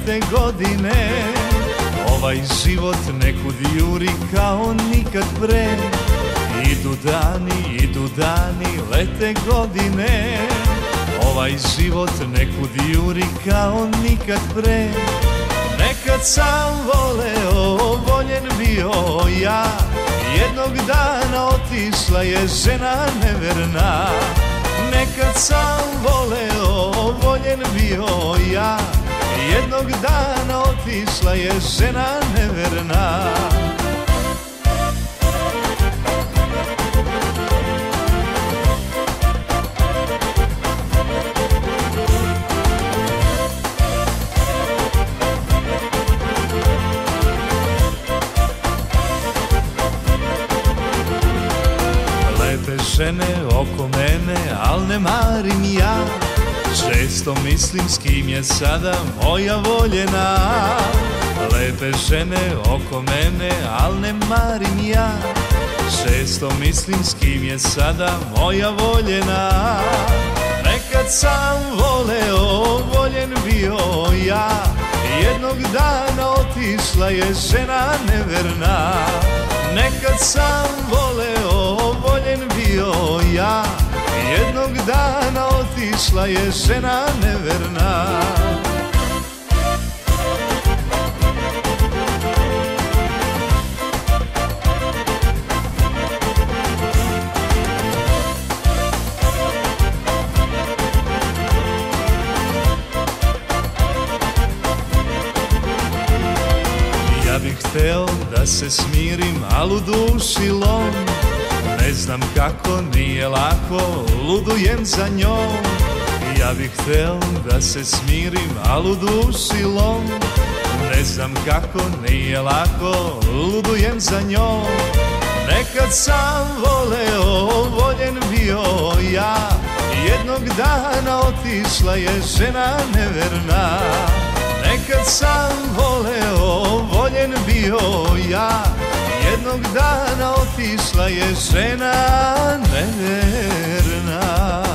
lete godine. Ovaj život nekud juri kao nikad pre. Idu dani, lete godine. Ovaj život nekud juri kao nikad pre. Nekad sam voleo, voljen bio ja. Jednog dana otišla je žena neverna. Nekad sam voleo, voljen bio ja. Jednog dana otišla je žena neverna. Žene oko mene, al ne marim ja. Često mislim s kim je sada moja voljena. Lepe žene oko mene, al ne marim ja. Često mislim s kim je sada moja voljena. Nekad sam voleo, voljen bio ja. Jednog dana otišla je žena neverna. Nekad sam voleo, voljen bio ja. Jednog dana otišla je žena neverna. Ja bih hteo da se smirim, al u duši lom. Ne znam kako, nije lako, ludujem za njom. Ja bih hteo da se smirim, al u duši lom. Ne znam kako, nije lako, ludujem za njom. Nekad sam voleo, voljen bio ja. Jednog dana otišla je žena neverna. Nekad sam voleo, voljen bio ja. Jednog dana otišla je žena neverna.